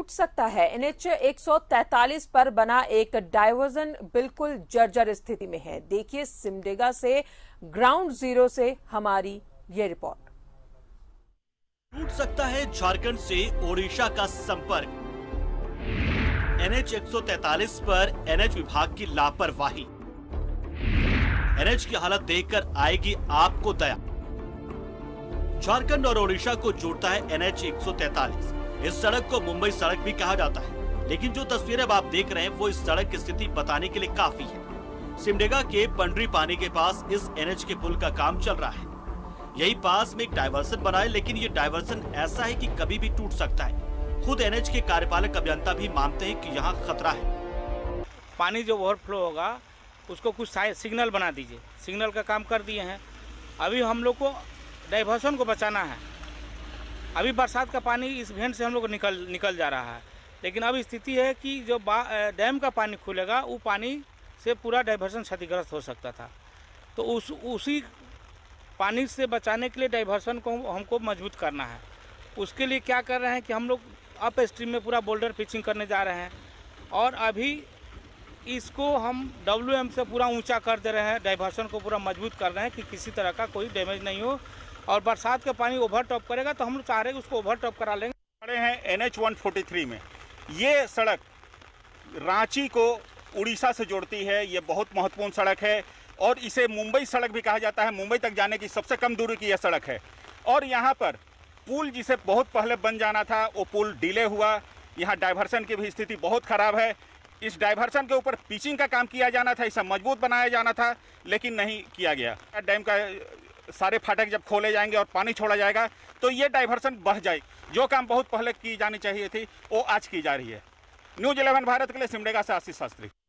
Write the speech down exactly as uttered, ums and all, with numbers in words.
टूट सकता है। एनएच एक सौ तैंतालीस पर बना एक डायवर्जन बिल्कुल जर्जर स्थिति में है। देखिए सिमडेगा से ग्राउंड जीरो से हमारी ये रिपोर्ट। टूट सकता है झारखंड से ओडिशा का संपर्क। एनएच एक सौ तैंतालीस पर एनएच विभाग की लापरवाही। एनएच की हालत देखकर आएगी आपको दया। झारखंड और ओडिशा को जोड़ता है एनएच एक सौ तैंतालीस। इस सड़क को मुंबई सड़क भी कहा जाता है, लेकिन जो तस्वीरें अब आप देख रहे हैं वो इस सड़क की स्थिति बताने के लिए काफी है। सिमडेगा के पंडरी पानी के पास इस एनएच के पुल का काम चल रहा है। यही पास में एक डायवर्सन बना है, लेकिन ये डायवर्सन ऐसा है कि कभी भी टूट सकता है। खुद एनएच के कार्यपालक अभियंता भी मानते हैं कि यहाँ खतरा है। पानी जो ओवरफ्लो होगा उसको कुछ सिग्नल बना दीजिए। सिग्नल का काम कर दिए हैं। अभी हम लोग को डाइवर्सन को बचाना है। अभी बरसात का पानी इस भेंट से हम लोग को निकल निकल जा रहा है, लेकिन अब स्थिति है कि जो डैम का पानी खुलेगा वो पानी से पूरा डाइवर्सन क्षतिग्रस्त हो सकता था। तो उस उसी पानी से बचाने के लिए डाइवर्सन को हमको मजबूत करना है। उसके लिए क्या कर रहे हैं कि हम लोग अप स्ट्रीम में पूरा बोल्डर पिचिंग करने जा रहे हैं और अभी इसको हम डब्ल्यू एम से पूरा ऊंचा कर दे रहे हैं। डाइवर्सन को पूरा मजबूत कर रहे हैं कि किसी तरह का कोई डैमेज नहीं हो। और बरसात का पानी ओवर टॉप करेगा तो हम लोग चाह रहे हैं उसको ओवर टॉप करा लेंगे। खड़े हैं एन एच एक सौ तैंतालीस में। ये सड़क रांची को उड़ीसा से जोड़ती है। ये बहुत महत्वपूर्ण सड़क है और इसे मुंबई सड़क भी कहा जाता है। मुंबई तक जाने की सबसे कम दूरी की यह सड़क है। और यहाँ पर पुल जिसे बहुत पहले बन जाना था वो पुल डिले हुआ। यहाँ डाइवर्सन की भी स्थिति बहुत खराब है। इस डाइवर्सन के ऊपर पिचिंग का काम किया जाना था, इसे मजबूत बनाया जाना था, लेकिन नहीं किया गया। डैम का सारे फाटक जब खोले जाएंगे और पानी छोड़ा जाएगा तो ये डाइवर्सन बढ़ जाए। जो काम बहुत पहले की जानी चाहिए थी वो आज की जा रही है। न्यूज़ इलेवन भारत के लिए सिमडेगा से आशीष शास्त्री।